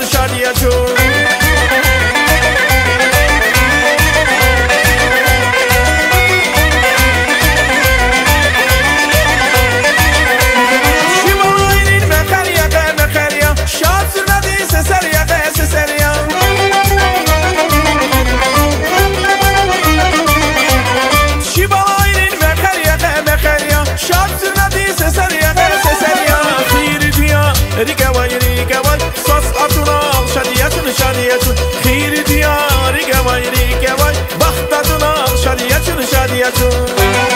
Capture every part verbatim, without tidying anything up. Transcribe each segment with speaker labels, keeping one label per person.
Speaker 1: شادیه جون ریگه وای ریگه وای ساس اتونا شادیتون شادیتون خیری دیار ریگه وای ریگه وای بختتونا شادیتون شادیتون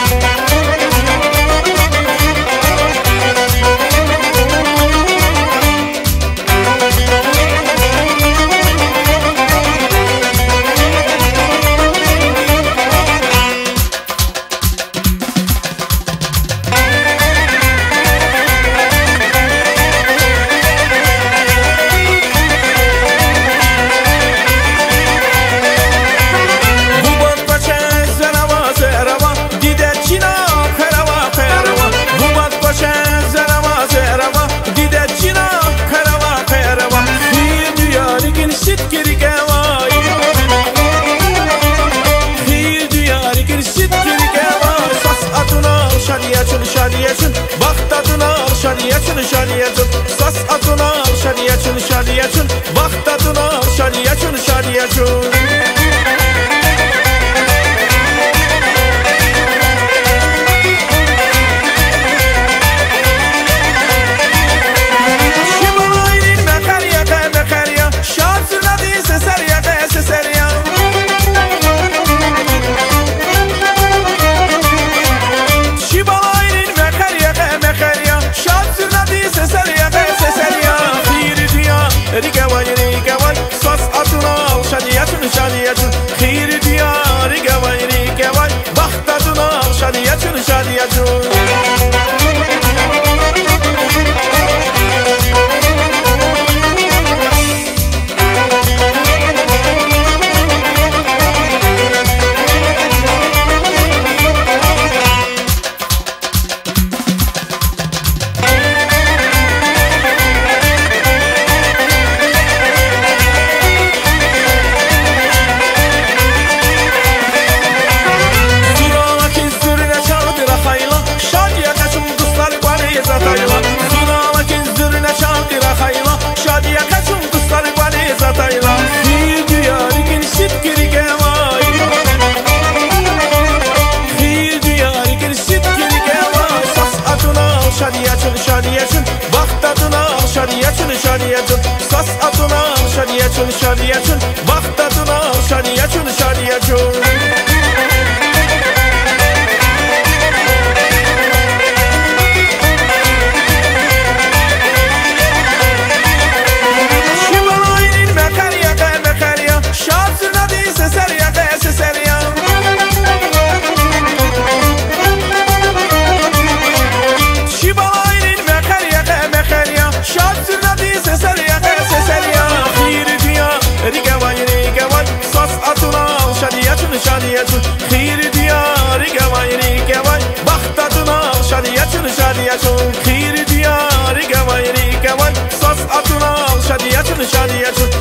Speaker 1: شادیتون بختتون شادیتون شادیتون ساس اتون شادیتون شادیتون بختتون شادیتون شادیتون ریگه وای ریگه وای ساس اتونا شادیتون شادیتون خیری دیار ریگه وای ریگه وای بختتون شادیتون شادیتون شادیتون شادیتون بختتون شادیتون شادیتون ساس اتون شادیتون شادیتون بختتون شادیتون شادیتون شادیتون خیری دیار ریگه وای ریگه وای بختتون شادیتون شادیتون خیری دیار ریگه وای ریگه وای ساس اتون شادیتون شادیتون